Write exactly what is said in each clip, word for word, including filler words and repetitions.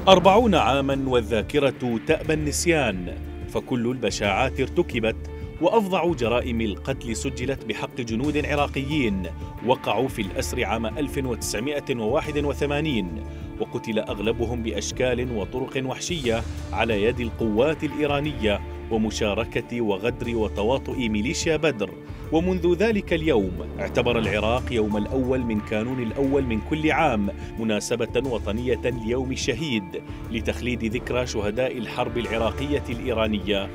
أربعون عاما والذاكرة تأبى النسيان، فكل البشاعات ارتكبت وأفظع جرائم القتل سجلت بحق جنود عراقيين وقعوا في الأسر عام ألف وتسعمائة وواحد وثمانين، وقتل أغلبهم بأشكال وطرق وحشية على يد القوات الإيرانية ومشاركة وغدر وتواطؤ ميليشيا بدر. ومنذ ذلك اليوم اعتبر العراق يوم الأول من كانون الأول من كل عام مناسبة وطنية ليوم الشهيد لتخليد ذكرى شهداء الحرب العراقية الإيرانية.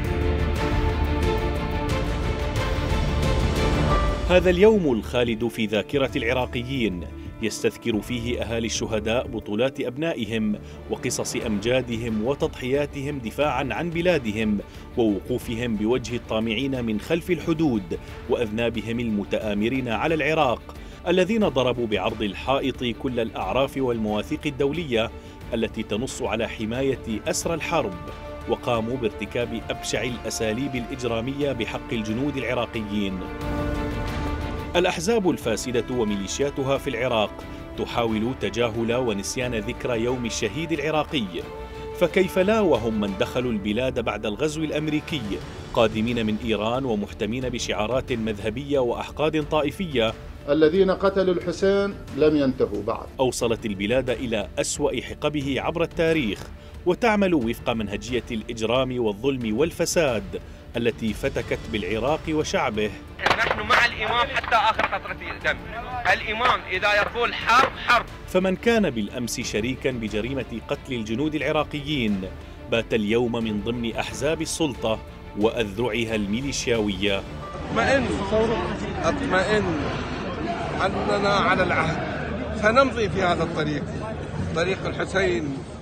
هذا اليوم الخالد في ذاكرة العراقيين يستذكر فيه أهالي الشهداء بطولات أبنائهم وقصص أمجادهم وتضحياتهم دفاعاً عن بلادهم ووقوفهم بوجه الطامعين من خلف الحدود وأذنابهم المتآمرين على العراق الذين ضربوا بعرض الحائط كل الأعراف والمواثيق الدولية التي تنص على حماية أسرى الحرب، وقاموا بارتكاب أبشع الأساليب الإجرامية بحق الجنود العراقيين. الأحزاب الفاسدة وميليشياتها في العراق تحاول تجاهل ونسيان ذكرى يوم الشهيد العراقي، فكيف لا وهم من دخلوا البلاد بعد الغزو الأمريكي قادمين من إيران ومحتمين بشعارات مذهبية وأحقاد طائفية. الذين قتلوا الحسين لم ينتهوا بعد. أوصلت البلاد إلى أسوأ حقبه عبر التاريخ وتعمل وفق منهجية الإجرام والظلم والفساد التي فتكت بالعراق وشعبه. نحن مع الإمام حتى آخر قطرة دم. الإمام إذا يرفض الحرب حرب. فمن كان بالأمس شريكا بجريمة قتل الجنود العراقيين بات اليوم من ضمن أحزاب السلطة وأذرعها الميليشياوية. اطمئن اطمئن أننا على العهد، سنمضي في هذا الطريق، طريق الحسين.